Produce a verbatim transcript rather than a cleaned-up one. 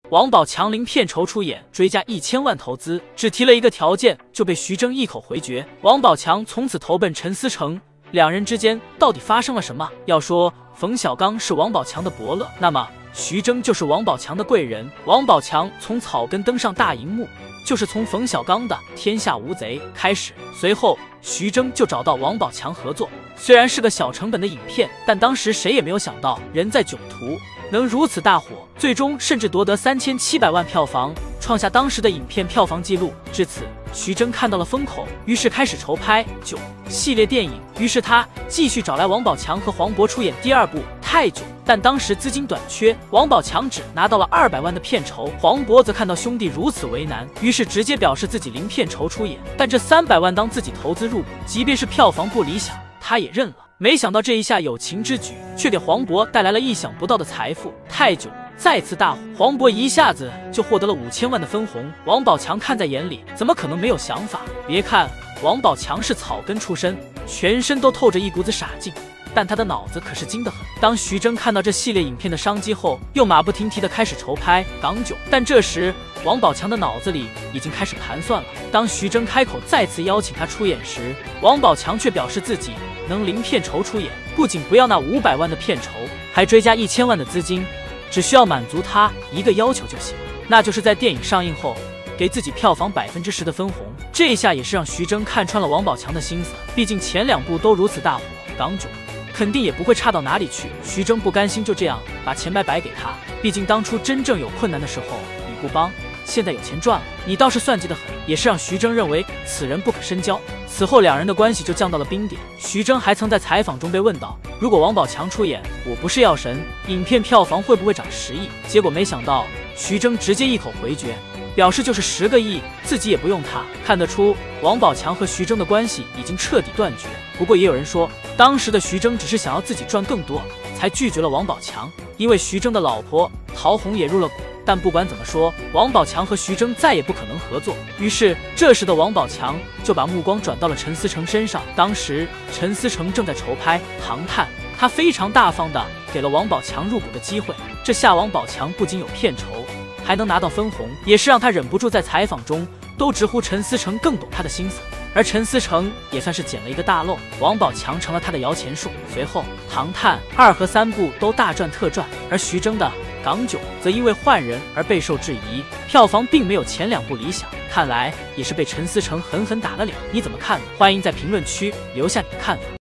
王宝强零片酬出演，追加一千万投资，只提了一个条件，就被徐峥一口回绝。王宝强从此投奔陈思诚，两人之间到底发生了什么？要说冯小刚是王宝强的伯乐，那么徐峥就是王宝强的贵人。王宝强从草根登上大荧幕，就是从冯小刚的《天下无贼》开始，随后徐峥就找到王宝强合作。虽然是个小成本的影片，但当时谁也没有想到人在囧途能如此大火，最终甚至夺得三千七百万票房，创下当时的影片票房纪录。至此，徐峥看到了风口，于是开始筹拍《囧》系列电影。于是他继续找来王宝强和黄渤出演第二部《泰囧》，但当时资金短缺，王宝强只拿到了二百万的片酬，黄渤则看到兄弟如此为难，于是直接表示自己零片酬出演，但这三百万当自己投资入股，即便是票房不理想，他也认了。没想到这一下友情之举，却给黄渤带来了意想不到的财富。泰囧再次大火，黄渤一下子就获得了五千万的分红。王宝强看在眼里，怎么可能没有想法？别看王宝强是草根出身，全身都透着一股子傻劲，但他的脑子可是精得很。当徐峥看到这系列影片的商机后，又马不停蹄地开始筹拍《港囧》，但这时王宝强的脑子里已经开始盘算了。当徐峥开口再次邀请他出演时，王宝强却表示自己能零片酬出演，不仅不要那五百万的片酬，还追加一千万的资金，只需要满足他一个要求就行，那就是在电影上映后给自己票房百分之十的分红。这一下也是让徐峥看穿了王宝强的心思，毕竟前两部都如此大火，港囧肯定也不会差到哪里去。徐峥不甘心就这样把钱白白给他，毕竟当初真正有困难的时候你不帮，现在有钱赚了，你倒是算计得很，也是让徐峥认为此人不可深交。此后两人的关系就降到了冰点。徐峥还曾在采访中被问到，如果王宝强出演《我不是药神》，影片票房会不会涨十亿？结果没想到徐峥直接一口回绝，表示就是十个亿，自己也不用他。看得出王宝强和徐峥的关系已经彻底断绝。不过也有人说，当时的徐峥只是想要自己赚更多，才拒绝了王宝强，因为徐峥的老婆陶虹也入了股。但不管怎么说，王宝强和徐峥再也不可能合作。于是这时的王宝强就把目光转到了陈思诚身上。当时陈思诚正在筹拍《唐探》，他非常大方的给了王宝强入股的机会。这下王宝强不仅有片酬，还能拿到分红，也是让他忍不住在采访中都直呼陈思诚更懂他的心思。而陈思诚也算是捡了一个大漏，王宝强成了他的摇钱树。随后《唐探》二和三部都大赚特赚，而徐峥的《港囧》则因为换人而备受质疑，票房并没有前两部理想，看来也是被陈思诚狠狠打了脸。你怎么看呢？欢迎在评论区留下你的看法。